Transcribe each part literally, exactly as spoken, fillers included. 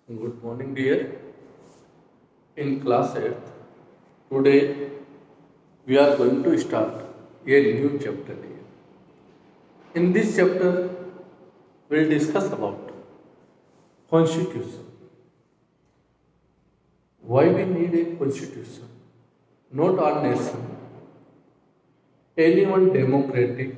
Good morning, dear. In class eighth, today we are going to start a new chapter. Dear. In this chapter, we'll discuss about constitution. Why we need a constitution? Not our nation, anyone democratic,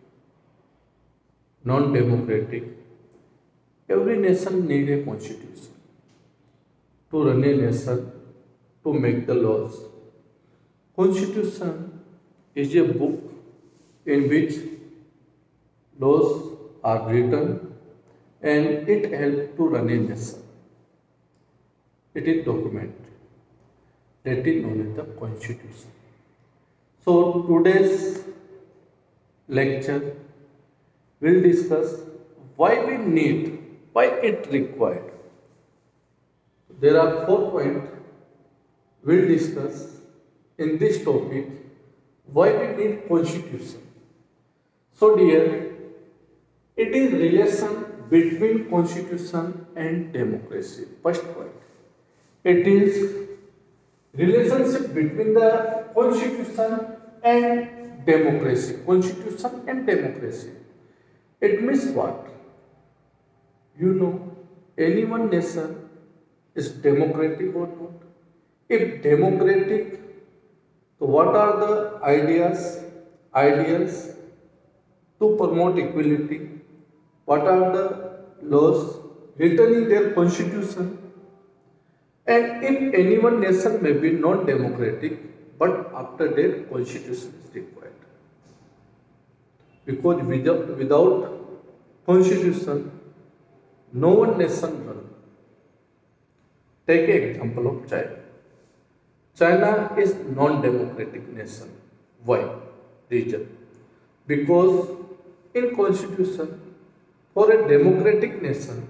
non-democratic. Every nation need a constitution to run a nation, to make the laws. Constitution is a book in which laws are written and it helps to run a nation. It is document that is known as the constitution. So today's lecture will discuss why we need, why it required. There are four points we'll discuss in this topic why we need constitution. So dear, it is relation between constitution and democracy. First point. It is relationship between the constitution and democracy. Constitution and democracy. It means what? You know, any one nation is democratic or not? If democratic, so what are the ideas, ideals to promote equality? What are the laws written in their constitution? And if any one nation may be non-democratic, but after that constitution is required. Because without, without constitution, no one nation runs. Take an example of China. China is non-democratic nation. Why? Reason. Because in constitution, for a democratic nation,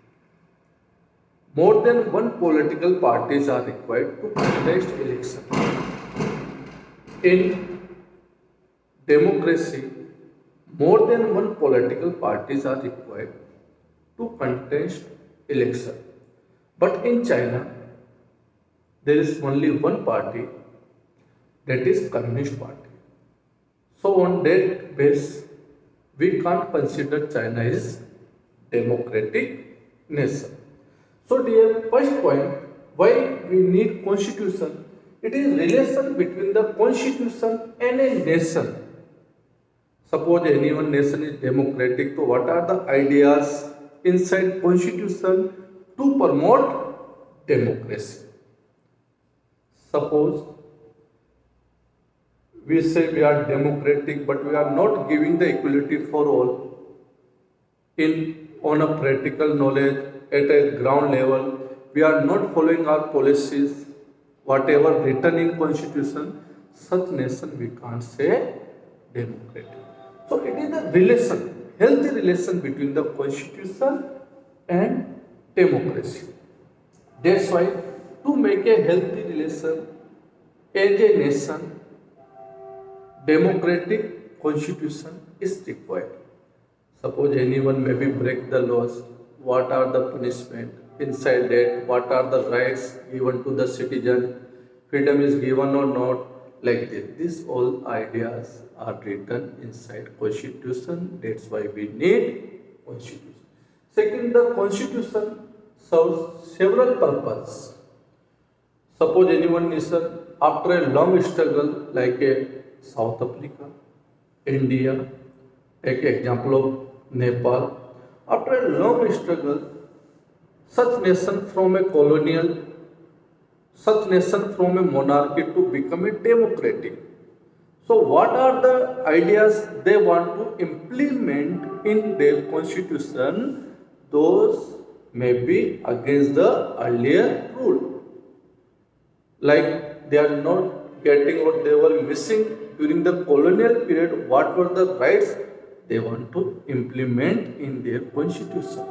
more than one political parties are required to contest election. In democracy, more than one political parties are required to contest election. But in China, there is only one party, that is Communist Party. So on that base, we can't consider China as democratic nation. So dear, first point, why we need constitution? It is relation between the constitution and a nation. Suppose any one nation is democratic, so what are the ideas inside constitution to promote democracy? Suppose we say we are democratic, but we are not giving the equality for all. In on a practical knowledge at a ground level, we are not following our policies, whatever written in constitution. Such nation we can't say democratic. So it is a relation, healthy relation between the constitution and democracy. That's why to make a healthy relation as a nation, democratic constitution is required. Suppose anyone maybe break the laws, what are the punishment inside that, what are the rights given to the citizen, freedom is given or not, like this. These all ideas are written inside constitution. That's why we need constitution. Second, the constitution serves several purposes. Suppose any one nation, after a long struggle like a South Africa, India, take an example of Nepal, after a long struggle, such nation from a colonial, such nation from a monarchy to become a democratic. So what are the ideas they want to implement in their constitution? Those may be against the earlier rule. Like they are not getting what they were missing during the colonial period, what were the rights they want to implement in their constitution.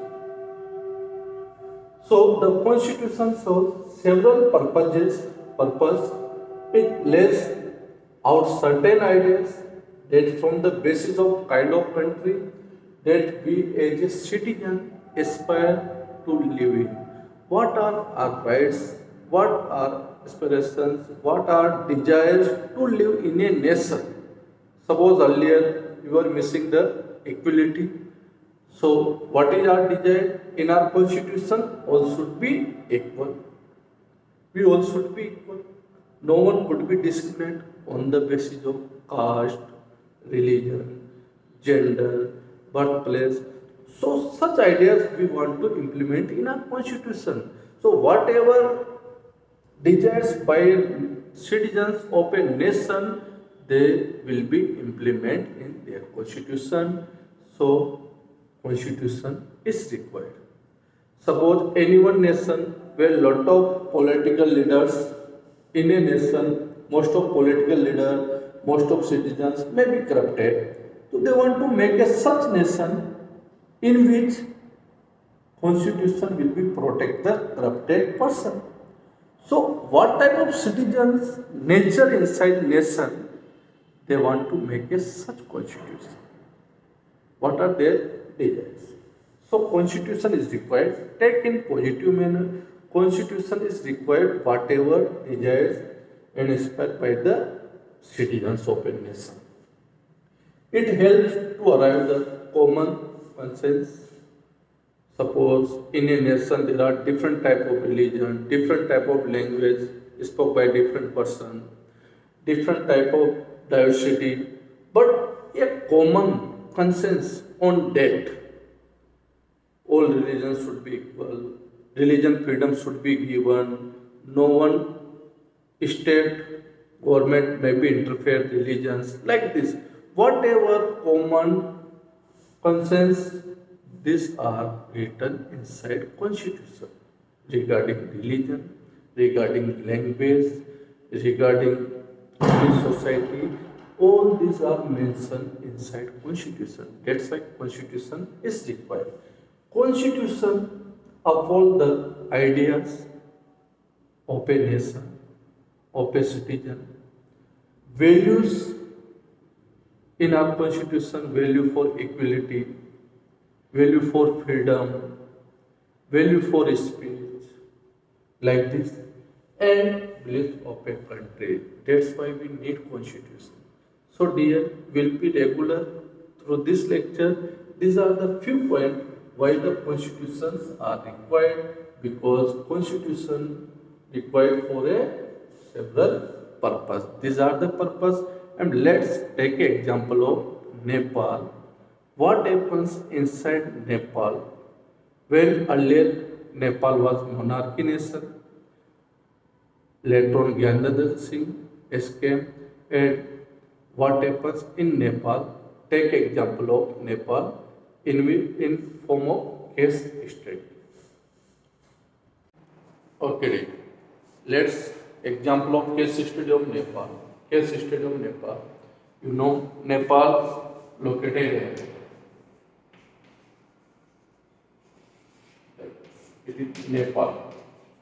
So the constitution serves several purposes. Purpose it lays out certain ideas that from the basis of kind of country that we as a citizen aspire to live in. what are our rights, what are aspirations, what are desires to live in a nation. Suppose earlier you were missing the equality. So what is our desire? In our constitution, all should be equal. We all should be equal. No one could be discriminated on the basis of caste, religion, gender, birthplace. So such ideas we want to implement in our constitution. So whatever desires by citizens of a nation, they will be implemented in their constitution. So constitution is required. Suppose any one nation where lot of political leaders in a nation, most of political leaders, most of citizens may be corrupted. So they want to make a such nation in which constitution will be protect the corrupted person. So what type of citizens nature inside nation they want to make a such constitution? What are their desires? So constitution is required. Take in positive manner. Constitution is required whatever desires and inspired by the citizens of a nation. It helps to arrive the common consensus. Suppose in a nation there are different type of religion, different type of language spoke by different person, different type of diversity, but a common consensus on that. All religions should be equal, religion freedom should be given, no one state government may be interfere religions, like this. Whatever common consensus, these are written inside constitution regarding religion, regarding language, regarding society. All these are mentioned inside constitution. That's why constitution is required. Constitution uphold the ideas of a nation, of a citizen, values in our constitution, value for equality, value for freedom, value for speech, like this, and belief of a country. That's why we need constitution. So dear, we'll be regular through this lecture. These are the few points why the constitutions are required, because constitution required for a several purpose. These are the purpose, and let's take an example of Nepal. What happens inside Nepal when earlier Nepal was monarchy nation? Later on Gyanendra Singh escaped, and what happens in Nepal? Take example of Nepal in in form of case study. Okay, let's example of case study of Nepal. Case study of Nepal. You know Nepal located here. It is Nepal.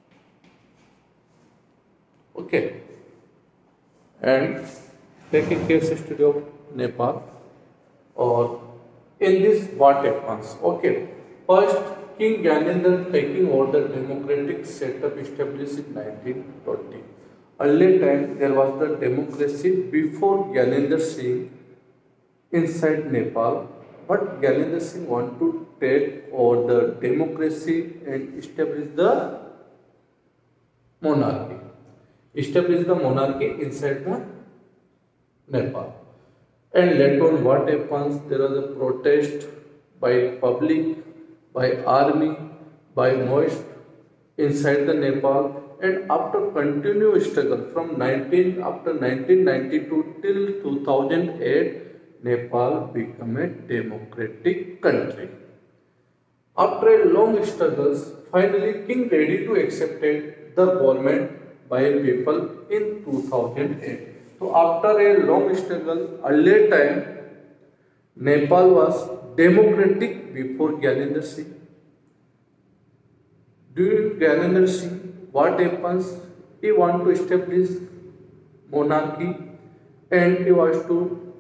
Okay, and take a case study of Nepal. Or in this what happens? Okay, first King Gyanendra taking over the democratic setup established in nineteen twenty. Earlier time there was the democracy before Gyanendra Singh inside Nepal, but Gyanendra Singh want to take over the democracy and establish the monarchy. Establish the monarchy inside the Nepal. And later on what happens? There was a protest by public, by army, by most inside the Nepal, and after continuous struggle from nineteen after nineteen ninety-two till two thousand eight, Nepal became a democratic country. After a long struggles, finally King ready to accept the government by people in two thousand eight. So after a long struggle, earlier time, Nepal was democratic before Gyanendra Singh. During Gyanendra Singh, what happens? He want to establish monarchy and he wants to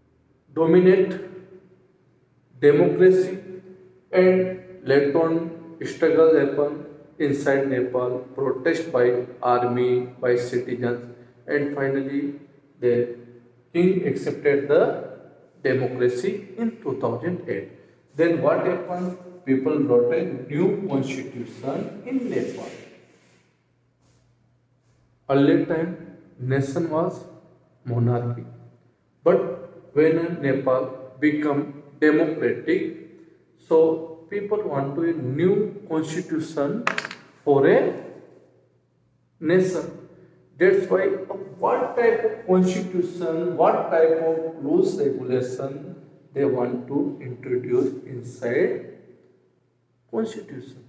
dominate democracy, and later on struggle happened inside Nepal, protest by army, by citizens, and finally the king accepted the democracy in two thousand eight. Then what happened? People wrote a new constitution in Nepal. Earlier time, nation was monarchy. But when Nepal become democratic, so people want to a new constitution for a nation. That's why uh, what type of constitution, what type of rules regulation they want to introduce inside constitution.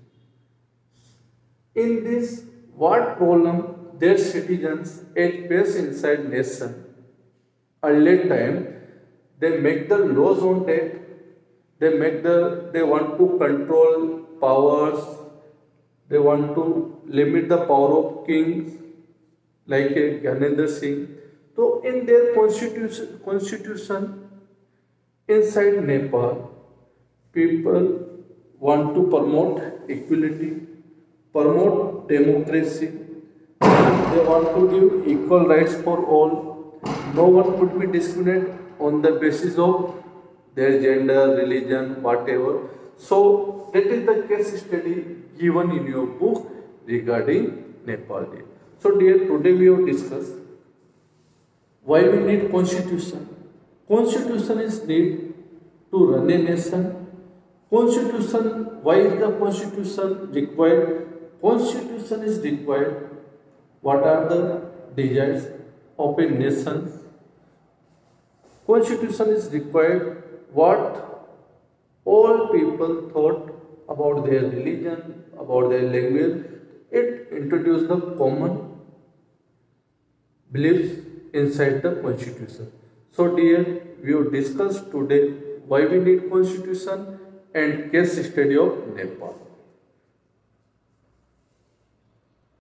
In this, what problem their citizens face inside nation? Early time, they make the laws on that. They make the they want to control powers. They want to limit the power of kings like a Gyanendra Singh. So in their constitution, constitution inside Nepal, people want to promote equality, promote democracy. They want to give equal rights for all. No one could be discriminated on the basis of their gender, religion, whatever. So that is the case study given in your book regarding Nepal. So dear, today we have discussed why we need constitution. Constitution is need to run a nation. Constitution, why is the constitution required? Constitution is required. What are the desires of a nation? Constitution is required what all people thought about their religion, about their language. It introduced the common beliefs inside the constitution. So dear, we have discussed today why we need constitution and case study of Nepal.